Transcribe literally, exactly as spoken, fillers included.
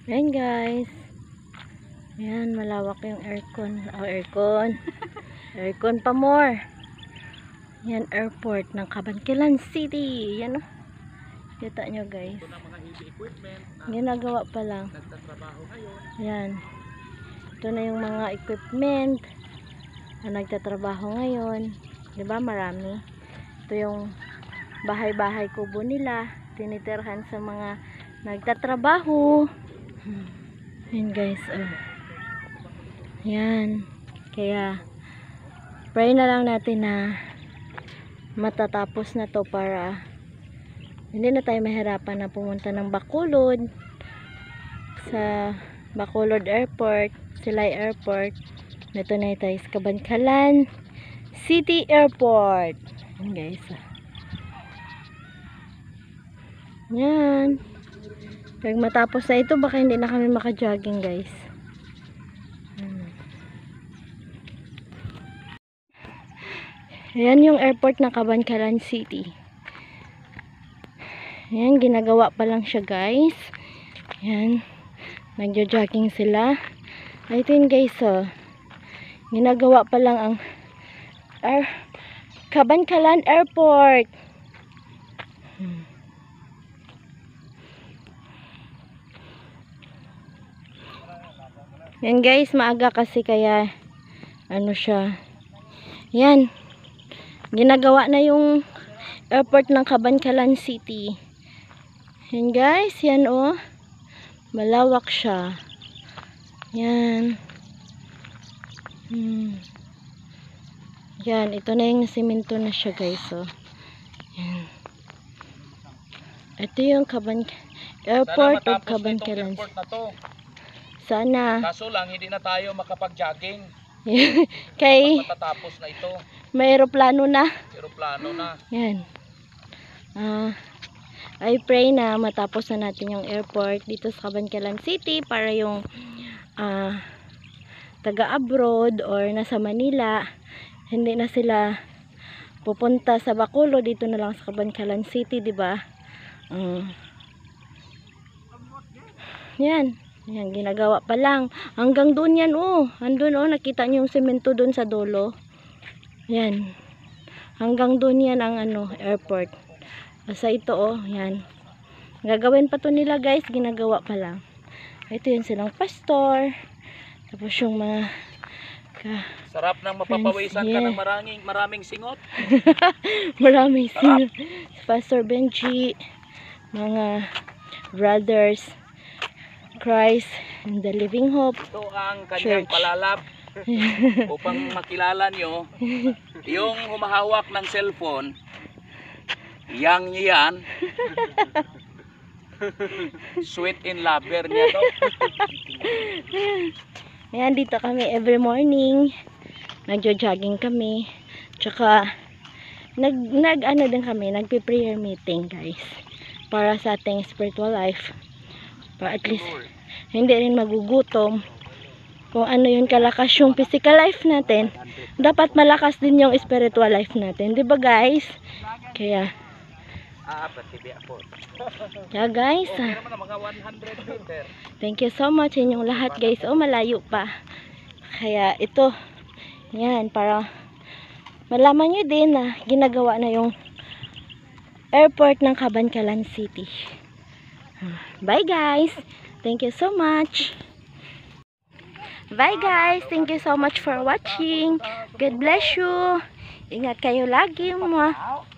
Ayan guys. Ayan, malawak yung aircon. Oh, aircon. Aircon pa more. Ayan, airport ng Kabankalan City. Ayan o. Oh. Kita nyo guys. Ito na mga heavy equipment. Ginagawa pa lang. Nagtatrabaho ngayon. Ayan. Ito na yung mga equipment na nagtatrabaho ngayon. Diba marami? Ito yung bahay-bahay kubo nila. Tinitirhan sa mga nagtatrabaho. Ayan guys. Oh. Ayan. Kaya pray na lang natin na matatapos na to para hindi na tayo mahirapan na pumunta ng Bacolod sa Bacolod Airport, Silay Airport. Dito na tayo sa Kabankalan City Airport. Ayan guys. Ayan. Pag matapos na ito, baka hindi na kami maka-jogging guys. Ayan yung airport ng Kabankalan City. Ayan, ginagawa pa lang siya guys. Ayan. Nagjo-jogging sila. Ito yun guys oh. Ginagawa pa lang ang air, Kabankalan Airport. Hmm. Yan guys, maaga kasi kaya ano siya. Yan. Ginagawa na yung airport ng Kabankalan City. Yan guys, yan oh. Malawak siya. Yan. Hmm. Yan, ito na yung simento na siya guys oh. Yan. Ito yung Kaban Airport of Kabankalan. Airport na to. Sana. Kaso lang hindi na tayo makapag-jogging. Kay matatapos na ito. May eroplano na. Eroplano na. Yan. Ah, uh, I pray na matapos na natin yung airport dito sa Kabankalan City para yung uh, taga-abroad or nasa Manila, hindi na sila pupunta sa Bacolod, dito na lang sa Kabankalan City, di ba? Uh, yan. Yan, ginagawa pa lang. Hanggang doon yan, oh. Andun, oh. Nakita niyo yung semento doon sa dulo. Yan. Hanggang doon yan ang ano, airport. Basta ito, oh. Yan. Gagawin pa to nila, guys. Ginagawa pa lang. Ito yun silang pastor. Tapos yung mga ka sarap nang mapapawisan yeah. ka ng maraming, maraming singot. Maraming singot. Pastor Benji. Mga brothers Christ and the Living Hope. Ito ang kanyang Church. Palalab upang makilala nyo yung humahawak ng cellphone. Yang yan sweet in lover niya to. Ayan, dito kami every morning. Nagjo-jogging kami. Tsaka nag, nag ano din kami, nagpe-prayer meeting guys. Para sa ating spiritual life. Para at least hindi rin magugutom. Kung ano yung kalakas yung physical life natin, dapat malakas din yung spiritual life natin, di ba guys? Kaya kaya guys, thank you so much sa inyong lahat guys. Oh, malayo pa. Kaya ito, yan, para malaman nyo din na ginagawa na yung airport ng Kabankalan City. Bye guys. Thank you so much. Bye guys. Thank you so much for watching. God bless you. Ingat kayo lagi mga